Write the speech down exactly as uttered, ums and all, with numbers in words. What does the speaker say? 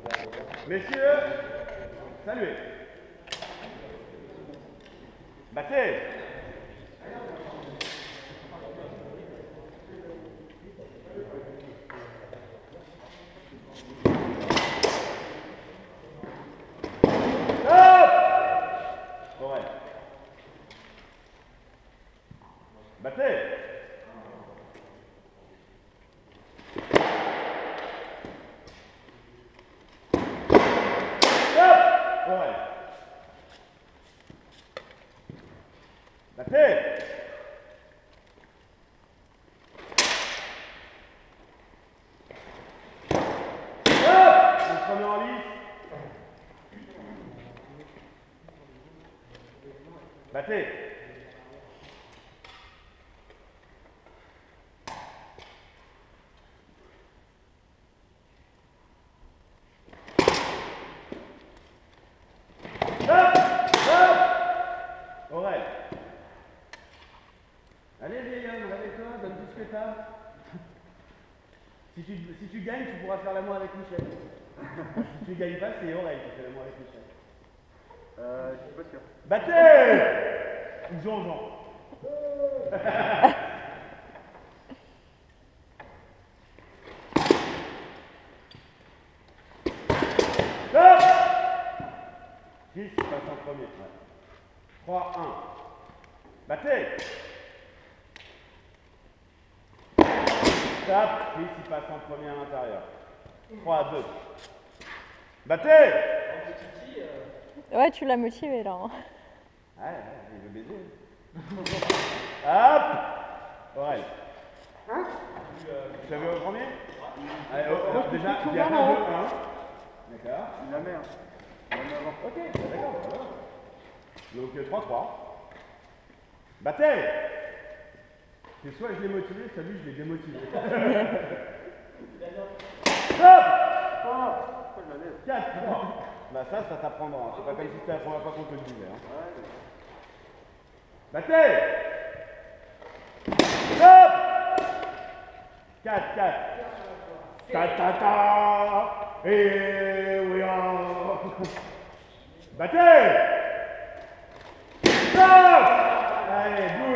Messieurs, saluez. Battez. Stop. Aurel. Battez. Aurel. Battez. Stop. On se remet en lice. Battez. Stop. Stop. Aurel. Allez, vieil homme, réveille-toi, donne tout ce que t'as. Si tu, si tu gagnes, tu pourras faire l'amour avec Michel. Si tu gagnes pas, c'est Aurel qui fait l'amour avec Michel. Euh, je suis pas sûr. Battez. Ou Jean-Jean. Stop. six passe en premier. Ouais. trois un. Battez. Stop. six il passe en premier à l'intérieur. trois à deux. Battez. Ouais, tu l'as motivé là. Hein. Ouais, ouais, il veut baiser. Hop. Aurel. Hein? Tu avais au premier? Allez, oh, alors, déjà, il y a pas de un. D'accord. La mer. La mer avant. Ok, d'accord. Voilà. Donc trois trois. Battez. C'est soit je l'ai motivé, soit lui je l'ai démotivé. Stop. quatre trois. Bah ça, ça t'apprendra. C'est pas comme si c'était la première fois qu'on te le disait. Hein. Battez. Stop. quatre quatre. Ta ta ta. Et oui. Battez. Stop. Allez, boum.